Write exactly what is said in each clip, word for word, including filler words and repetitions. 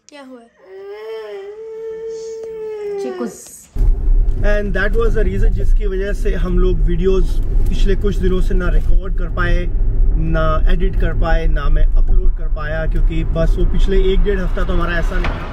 क्या हुआ? And that was the reason जिसकी वजह से हम लोग वीडियोस पिछले कुछ दिनों से ना रिकॉर्ड कर पाए, ना एडिट कर पाए, ना मैं अपलोड कर पाया, क्योंकि बस वो पिछले एक डेढ़ हफ्ता तो हमारा ऐसा नहीं।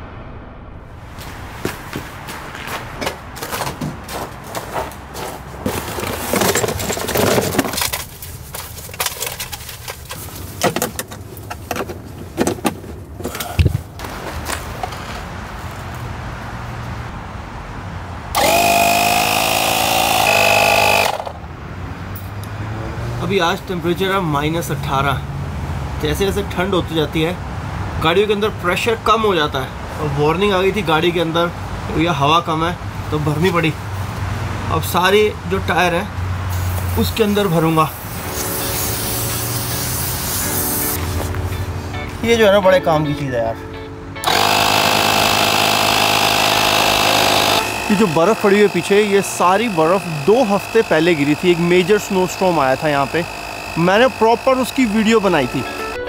अभी आज टेम्परेचर है माइनस अट्ठारह। जैसे जैसे ठंड होती जाती है गाड़ियों के अंदर प्रेशर कम हो जाता है, और वार्निंग आ गई थी गाड़ी के अंदर या हवा कम है तो भरनी पड़ी। अब सारे जो टायर हैं उसके अंदर भरूंगा। ये जो है ना बड़े काम की चीज़ है यार। ये जो बर्फ़ पड़ी हुई है पीछे, ये सारी बर्फ़ दो हफ्ते पहले गिरी थी। एक मेजर स्नो स्टॉर्म आया था यहाँ पे, मैंने प्रॉपर उसकी वीडियो बनाई थी।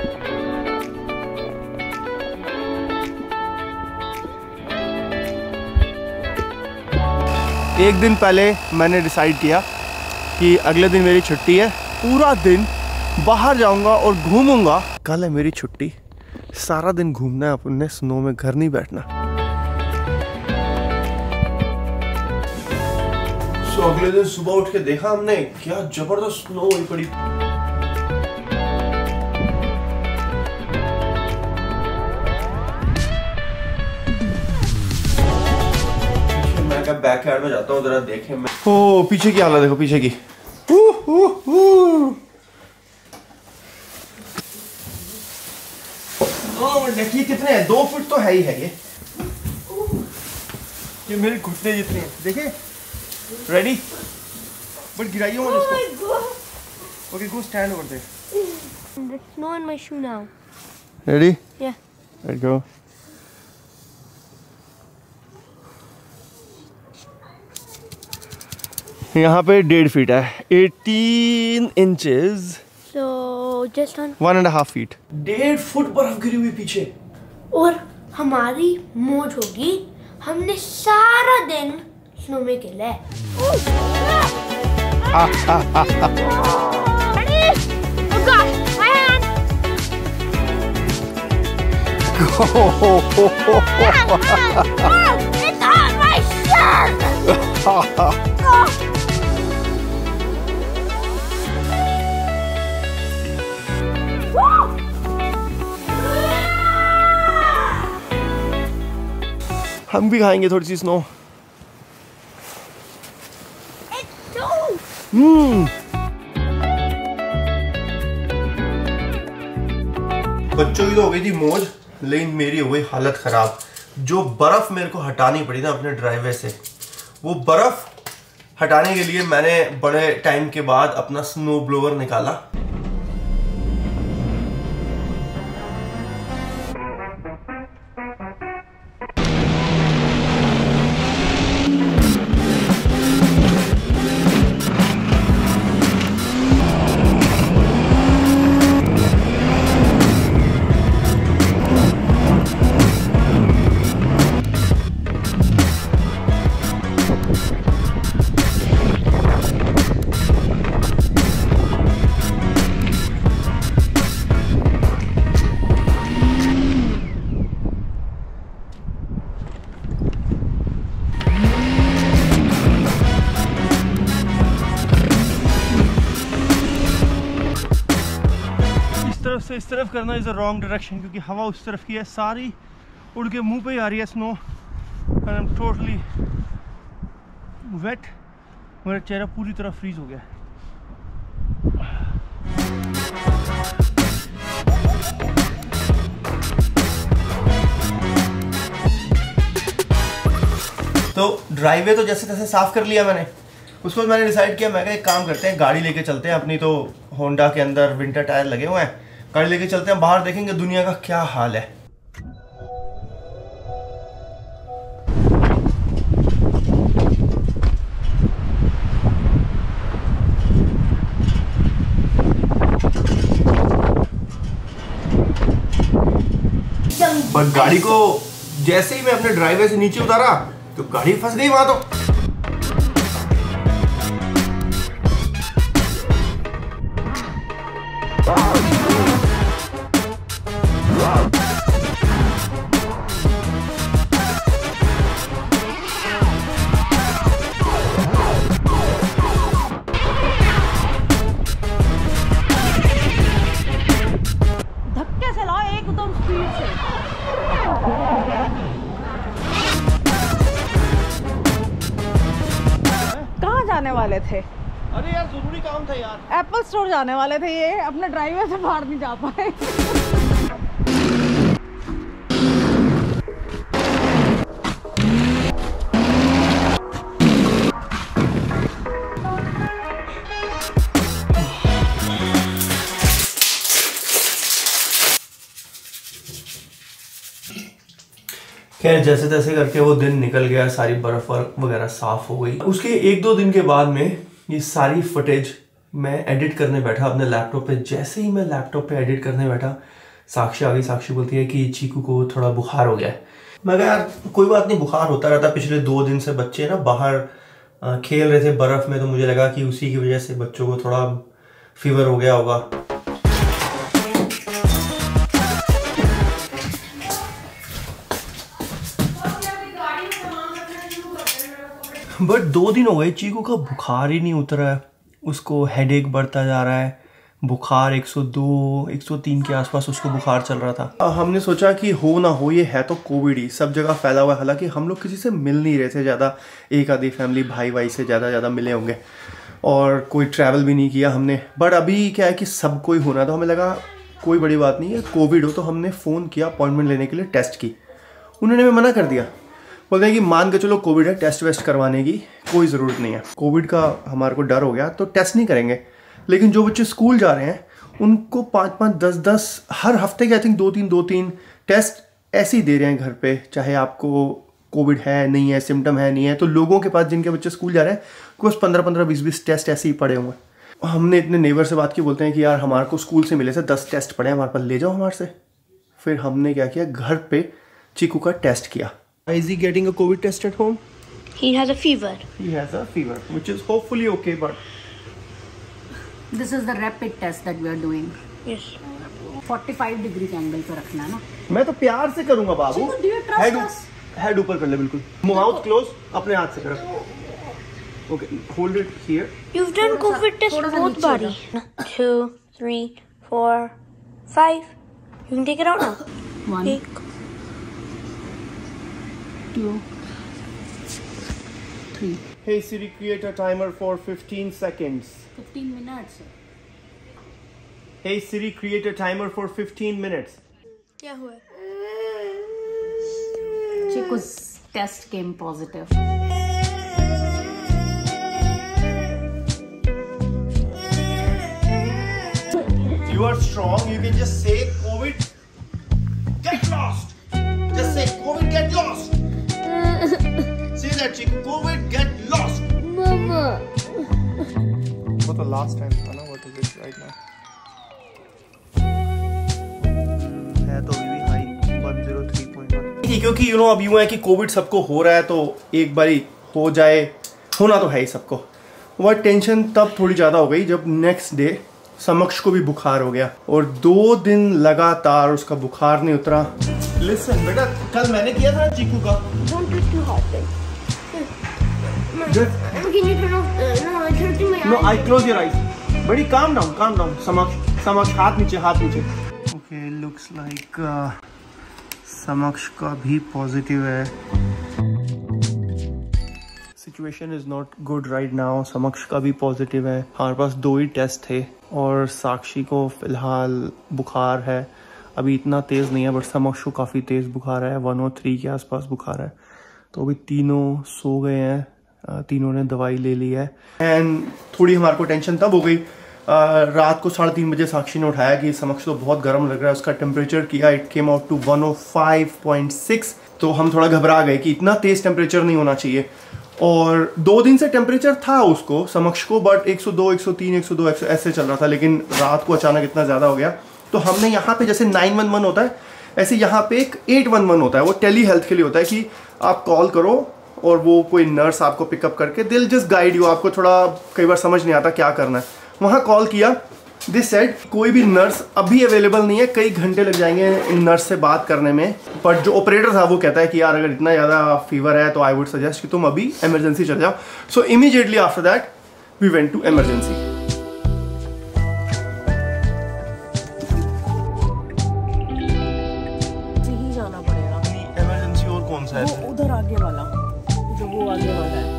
एक दिन पहले मैंने डिसाइड किया कि अगले दिन मेरी छुट्टी है, पूरा दिन बाहर जाऊंगा और घूमूंगा। कल है मेरी छुट्टी, सारा दिन घूमना है अपने, स्नो में घर नहीं बैठना। तो अगले दिन सुबह उठ के देखा हमने, क्या जबरदस्त स्नो हुई पड़ी। मैं क्या बैक यार्ड में जाता हूँ, जरा देखें। मैं ओ पीछे की हालत देखो, पीछे की। देखिए कितने हैं, दो फुट तो है ही है ये। ये मेरे घुटने जितने हैं, देखिए। Ready? But गिराइए मत इसको। Okay, go stand over there. There's snow in my shoe now. Ready? Yeah. Let's go. यहाँ पे डेढ़ फीट है, eighteen inches. So just on. One and a half feet. डेढ़ फुट बर्फ गिरी हुई पीछे। और हमारी मौज होगी, हमने सारा दिन स्नो में खेला है। Ready? Oh gosh, my hand! Oh, it's on my shirt! Oh. हम भी खाएंगे थोड़ी सी स्नो। हम्म बच्चों की तो हो गई थी मौज, लेकिन मेरी हो गई हालत खराब। जो बर्फ मेरे को हटानी पड़ी ना अपने ड्राइववे से, वो बर्फ हटाने के लिए मैंने बड़े टाइम के बाद अपना स्नो ब्लोअर निकाला। से इस तरफ करना इज़ अ रॉन्ग डायरेक्शन, क्योंकि हवा उस तरफ की है, सारी उड़ के मुंह पे ही आ रही है snow. And I am totally wet, मेरा चेहरा पूरी तरह फ्रीज हो गया। तो ड्राइववे तो जैसे तैसे साफ कर लिया मैंने। उसको मैंने डिसाइड किया, मैं कहा एक काम करते हैं, गाड़ी लेके चलते हैं अपनी। तो होंडा के अंदर विंटर टायर लगे हुए हैं, गाड़ी लेके चलते हैं, बाहर देखेंगे दुनिया का क्या हाल है। पर गाड़ी को जैसे ही मैं अपने ड्राइवर से नीचे उतारा तो गाड़ी फंस गई वहां तो। धक्के से लाओ एकदम स्पीड से। कहाँ जाने वाले थे? अरे यार जरूरी काम था यार। एप्पल स्टोर जाने वाले थे, ये अपने ड्राइवर से बाहर नहीं जा पाए। खैर जैसे तैसे करके वो दिन निकल गया, सारी बर्फ वगैरह साफ हो गई। उसके एक दो दिन के बाद में ये सारी फुटेज मैं एडिट करने बैठा अपने लैपटॉप पे। जैसे ही मैं लैपटॉप पे एडिट करने बैठा, साक्षी आ गई। साक्षी बोलती है कि चीकू को थोड़ा बुखार हो गया है। मैं कहा यार कोई बात नहीं, बुखार होता रहता। पिछले दो दिन से बच्चे ना बाहर खेल रहे थे बर्फ में, तो मुझे लगा कि उसी की वजह से बच्चों को थोड़ा फीवर हो गया होगा। बट दो दिन हो गए चीकू का बुखार ही नहीं उतरा है। उसको हेडेक बढ़ता जा रहा है। बुखार एक सौ दो, एक सौ तीन के आसपास उसको बुखार चल रहा था। हमने सोचा कि हो ना हो ये है तो कोविड ही, सब जगह फैला हुआ है। हालांकि हम लोग किसी से मिल नहीं रहे थे ज़्यादा, एक आधी फैमिली भाई भाई से ज़्यादा ज़्यादा मिले होंगे, और कोई ट्रैवल भी नहीं किया हमने। बट अभी क्या है कि सब कोई होना, तो हमें लगा कोई बड़ी बात नहीं है, कोविड हो। तो हमने फ़ोन किया अपॉइंटमेंट लेने के लिए, टेस्ट की। उन्होंने हमें मना कर दिया, बोलते हैं कि मान के चलो कोविड है, टेस्ट वेस्ट करवाने की कोई ज़रूरत नहीं है। कोविड का हमारे को डर हो गया तो टेस्ट नहीं करेंगे। लेकिन जो बच्चे स्कूल जा रहे हैं उनको पाँच पाँच दस दस हर हफ्ते के आई थिंक दो तीन दो तीन टेस्ट ऐसे ही दे रहे हैं घर पे, चाहे आपको कोविड है नहीं है, सिम्टम है नहीं है। तो लोगों के पास जिनके बच्चे स्कूल जा रहे हैं कुछ पंद्रह पंद्रह बीस बीस टेस्ट ऐसे ही पड़े हुए हैं। हमने इतने नेबर से बात की, बोलते हैं कि यार हमारे को स्कूल से मिले थे दस टेस्ट पड़े हैं हमारे पास, ले जाओ हमारे से। फिर हमने क्या किया, घर पे चीकू का टेस्ट किया। Is he getting a COVID test at home? He has a fever. He has a fever, which is hopefully okay, but This is the rapid test that we are doing. Yes. forty-five degree के angle पे रखना है ना। मैं तो प्यार से करूंगा बाबू। Do you trust head us? Head ऊपर कर ले बिल्कुल। माउथ क्लोज, अपने हाथ से करो। Okay, hold it here. You've done COVID test both body. Two, three, four, five. You can take it out now. One, Take. two, three. Hey Siri, create a timer for fifteen seconds. fifteen minutes. Hey Siri, create a timer for fifteen minutes. क्या हुआ? Chiku's test came positive. You are strong. You can just say COVID. Get lost. Just say COVID. Get lost. Say that, Chiku. COVID. Get lost. Mama. For the last time, I know what is it right now. है तो अभी भी high one oh three point one। क्योंकि you know अब यूँ है कि Covid सबको हो रहा है, तो एक बारी हो जाए, होना तो है ही सबको। वह टेंशन तब थोड़ी ज़्यादा हो गई जब नेक्स्ट डे समक्ष को भी बुखार हो गया, और दो दिन लगातार उसका बुखार नहीं उतरा। लिसन बेटा, कल मैंने किया था चीकू का। Don't do it too hard, then. Can you turn off? Uh, no, I'm turning my eyes. No, I close your eyes. Buddy, calm down, calm down. समक्ष, समक्ष, हाथ नीचे, हाथ नीचे। Okay, looks like uh, समक्ष का भी पॉजिटिव है। Situation is not good right now. Samaksh का भी पॉजिटिव है। हमारे पास दो ही टेस्ट थे, और साक्षी को फिलहाल बुखार है। अभी इतना तेज़ नहीं है, बट समक्ष को काफ़ी तेज़ बुखार है, वन ओ थ्री के आसपास बुखार है। तो अभी तीनों सो गए हैं, तीनों ने दवाई ले ली है। एंड थोड़ी हमारे को टेंशन तब हो गई, रात को साढ़े तीन बजे साक्षी ने उठाया कि समक्ष तो बहुत गर्म लग रहा है। उसका टेम्परेचर किया, it came out to one oh five point six. तो हम थोड़ा घबरा गए कि इतना तेज़ टेम्परेचर नहीं होना चाहिए। और दो दिन से टेम्परेचर था उसको, समक्ष को, बट एक सौ दो, एक सौ तीन, एक सौ दो ऐसे चल रहा था। लेकिन रात को अचानक इतना ज़्यादा हो गया, तो हमने यहाँ पे जैसे नाइन वन वन होता है, ऐसे यहाँ पे एक एट वन वन होता है, वो टेली हेल्थ के लिए होता है कि आप कॉल करो और वो कोई नर्स आपको पिकअप करके दिल जस्ट गाइड यू, आपको थोड़ा कई बार समझ नहीं आता क्या करना है। वहाँ कॉल किया, दिस सेड कोई भी नर्स अभी अवेलेबल नहीं है, कई घंटे लग जाएंगे इन नर्स से बात करने में। बट जो ऑपरेटर था वो कहता है कि यार अगर इतना ज़्यादा फीवर है तो आई वुड सजेस्ट कि तुम अभी इमरजेंसी चले जाओ। So immediately after that we went to emergency. जाना पड़ेगा इमरजेंसी और कौन सा है? वो उधर आगे वाला, जो वो आगे वाला है।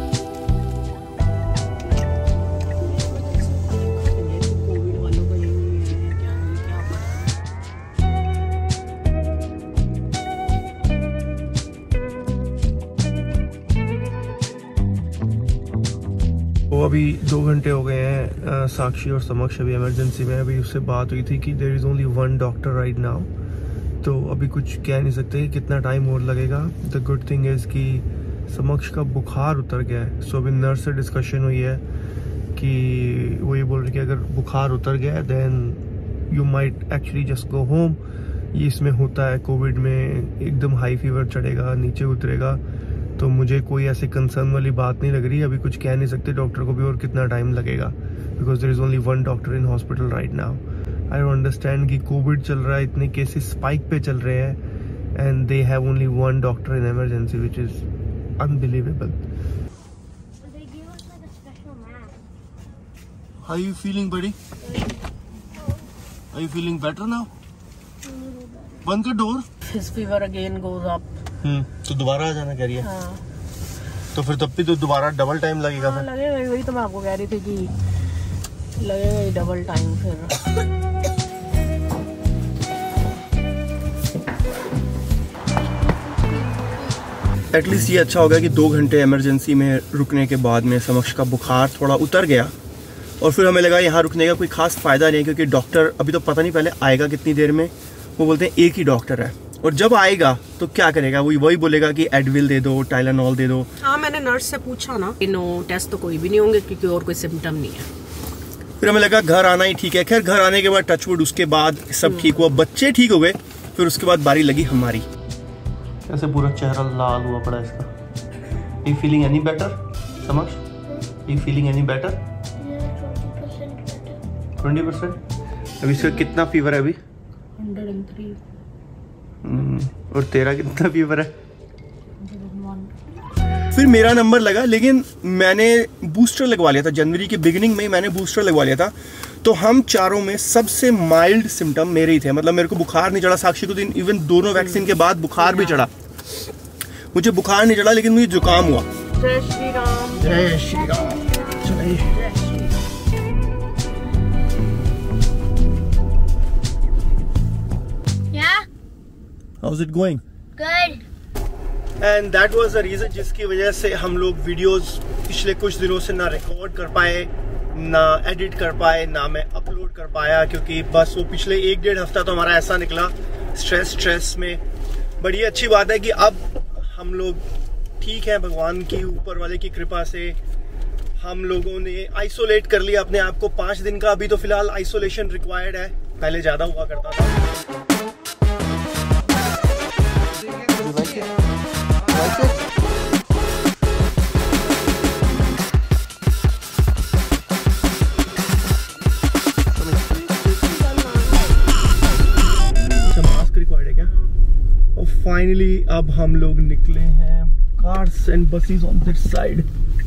वो अभी दो घंटे हो गए हैं, साक्षी और समक्ष अभी इमरजेंसी में। अभी उससे बात हुई थी कि there is only one doctor right now, तो अभी कुछ कह नहीं सकते कितना टाइम और लगेगा। द गुड थिंग इज़ कि समक्ष का बुखार उतर गया है। सो अभी नर्स से डिस्कशन हुई है कि वो ये बोल रही है कि अगर बुखार उतर गया है then you might actually just go home. ये इसमें होता है कोविड में, एकदम हाई फीवर चढ़ेगा, नीचे उतरेगा, तो मुझे कोई ऐसे कंसर्न वाली बात नहीं लग रही। अभी कुछ कह नहीं सकते डॉक्टर को भी और कितना टाइम लगेगा, because there is only one doctor in hospital right now. I don't understand कि कोविड चल रहा है, इतने केसेस स्पाइक पे चल रहे हैं and they have only one doctor in emergency, which is unbelievable. How are you feeling, buddy? Are you feeling better now? बंद कर door. His fever again goes up. हम्म, तो दोबारा आ जाना कह रही है। हाँ। तो फिर तब भी तो दोबारा डबल टाइम लगेगा। हाँ, फिर लगेगा, वही तो मैं आपको कह रही थी कि लगेगा ही डबल टाइम फिर। एटलीस्ट ये अच्छा हो गया कि दो घंटे इमरजेंसी में रुकने के बाद में समक्ष का बुखार थोड़ा उतर गया, और फिर हमें लगा यहाँ रुकने का कोई खास फ़ायदा नहीं, क्योंकि डॉक्टर अभी तो पता नहीं पहले आएगा कितनी देर में। वो बोलते हैं एक ही डॉक्टर है, और जब आएगा तो क्या करेगा, वो वही बोलेगा कि एडविल दे दो, टाइलेनॉल दे दो। हाँ, मैंने नर्स से पूछा ना, नो टेस्ट तो कोई भी नहीं होंगे क्योंकि और कोई सिम्टम नहीं है। फिर हमें लगा घर आना ही ठीक है। खैर घर आने के बाद टचवुड उसके बाद सब ठीक हुआ, बच्चे ठीक हो गए। फिर उसके बाद बारी लगी हमारी। ऐसे पूरा चेहरा लाल हुआ पड़ा इसका। You feeling any better Samaksh? You feeling any better? Twenty percent. अभी इसका कितना फीवर है अभी? Hundred and three. और तेरा कितना फीवर है? फिर मेरा नंबर लगा, लेकिन मैंने बूस्टर लगवा लिया था जनवरी के बिगिनिंग में ही मैंने बूस्टर लगवा लिया था। तो हम चारों में सबसे माइल्ड सिम्टम मेरे ही थे, मतलब मेरे को बुखार नहीं चढ़ा। साक्षी को दिन इवन दोनों वैक्सीन के बाद बुखार भी चढ़ा, मुझे बुखार नहीं चढ़ा लेकिन मुझे जुकाम हुआ। जय श्री राम। जय श्री राम। चलिए How's it going? Good. And that was the reason जिसकी वजह से हम लोग वीडियोस पिछले कुछ दिनों से ना रिकॉर्ड कर पाए, ना एडिट कर पाए, ना मैं अपलोड कर पाया, क्योंकि बस वो पिछले एक डेढ़ हफ्ता तो हमारा ऐसा निकला स्ट्रेस स्ट्रेस में। बड़ी अच्छी बात है कि अब हम लोग ठीक हैं, भगवान की ऊपर वाले की कृपा से। हम लोगों ने आइसोलेट कर लिया अपने आप को पाँच दिन का। अभी तो फिलहाल आइसोलेशन रिक्वायर्ड है, पहले ज़्यादा हुआ करता था। Like it? Like it? Mask required है क्या? और फाइनली अब हम लोग निकले हैं। Cars and buses on this side.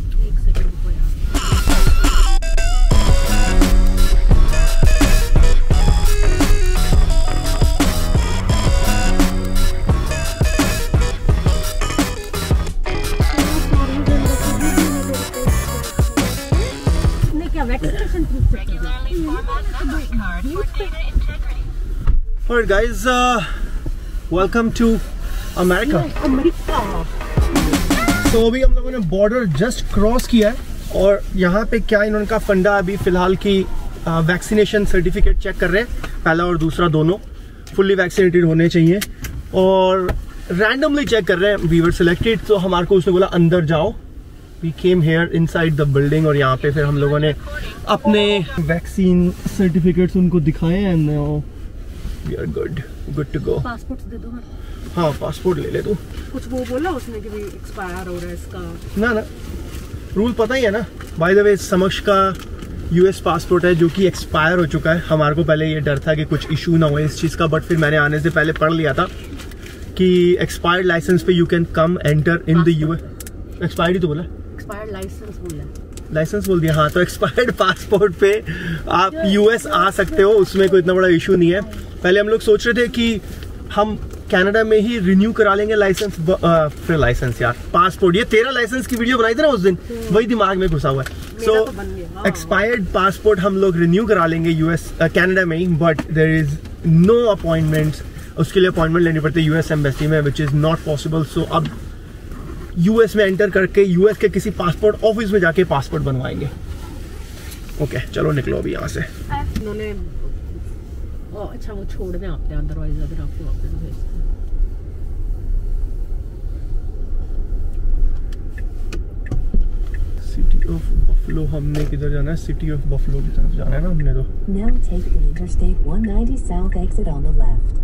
Alright guys, uh, welcome to America. America. तो अभी हम लोगों ने बॉर्डर जस्ट क्रॉस किया है, और यहाँ पे क्या इन्होंने का फंडा अभी फिलहाल की वैक्सीनेशन सर्टिफिकेट चेक कर रहे हैं। पहला और दूसरा दोनों फुल्ली वैक्सीनेटेड होने चाहिए, और रैंडमली चेक कर रहे हैं। वी वर सिलेक्टेड, तो हमारे को उसने बोला अंदर जाओ। We came here inside the building, और यहाँ पे फिर हम लोगों ने अपने वैक्सीन सर्टिफिकेट्स उनको दिखाए and we are good good to go. Passport दे दो मेरे। हाँ पासपोर्ट ले ले तू। कुछ वो बोला उसने कि भी एक्सपायर हो रहा है इसका? ना ना रूल पता ही है ना। बाय द वे समक्ष का यूएस पासपोर्ट है जो कि एक्सपायर हो चुका है। हमारे को पहले ये डर था कि कुछ इशू ना हो इस चीज़ का, बट फिर मैंने आने से पहले पढ़ लिया था कि एक्सपायर्ड लाइसेंस पे you can come enter in the US. Expired ही तो बोला, एक्सपायर्ड लाइसेंस बोला, लाइसेंस बोल दिया। हाँ तो एक्सपायर्ड पासपोर्ट पे आप यूएस आ सकते हो, उसमें कोई इतना बड़ा इशू नहीं है। पहले हम लोग सोच रहे थे कि हम कनाडा में ही रिन्यू करा लेंगे लाइसेंस, फिर लाइसेंस यार पासपोर्ट, ये तेरा लाइसेंस की वीडियो बनाई थी ना उस दिन, वही दिमाग में घुसा हुआ है। सो एक्सपायर्ड पासपोर्ट हम लोग रिन्यू करा लेंगे यूएस कनाडा में ही, but there is no appointments, उसके लिए अपॉइंटमेंट लेनी पड़ती है यूएस एम्बेसी में, which is not possible. So अब यूएस में एंटर करके यूएस के किसी पासपोर्ट ऑफिस में जाके पासपोर्ट बनवाएंगे। ओके okay, चलो निकलो अभी यहाँ से। उन्होंने ओ, अच्छा वो छोड़ दें आपने, अदरवाइज अगर आपको वापस भेजते सिटी ऑफ बफलो, हमने किधर जाना है? सिटी ऑफ बफलो की तरफ जाना है ना हमने तो। Now take the Interstate one ninety south exit on the left.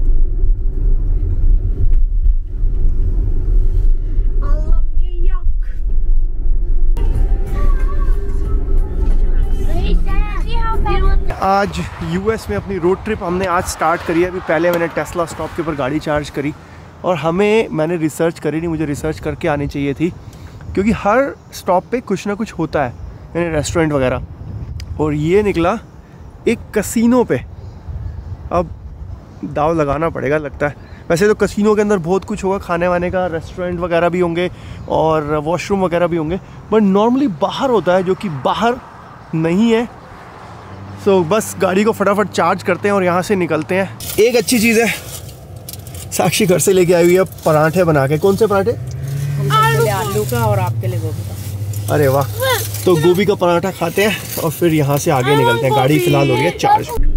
आज यूएस में अपनी रोड ट्रिप हमने आज स्टार्ट करी है। अभी पहले मैंने टेस्ला स्टॉप के ऊपर गाड़ी चार्ज करी और हमें मैंने रिसर्च करी नहीं, मुझे रिसर्च करके आनी चाहिए थी क्योंकि हर स्टॉप पे कुछ ना कुछ होता है, यानी रेस्टोरेंट वगैरह। और ये निकला एक कसिनो पे। अब दाव लगाना पड़ेगा लगता है। वैसे तो कसिनो के अंदर बहुत कुछ होगा, खाने वाने का, रेस्टोरेंट वगैरह भी होंगे और वॉशरूम वगैरह भी होंगे, बट नॉर्मली बाहर होता है जो कि बाहर नहीं है। सो so, बस गाड़ी को फटाफट चार्ज करते हैं और यहाँ से निकलते हैं। एक अच्छी चीज़ है, साक्षी घर से लेके आई हुई है पराठे बना के। कौन से पराठे? आलू, आलू का और आपके लिए गोभी का। अरे वाह, तो गोभी का पराठा खाते हैं और फिर यहाँ से आगे निकलते हैं। गाड़ी फिलहाल हो रही है चार्ज।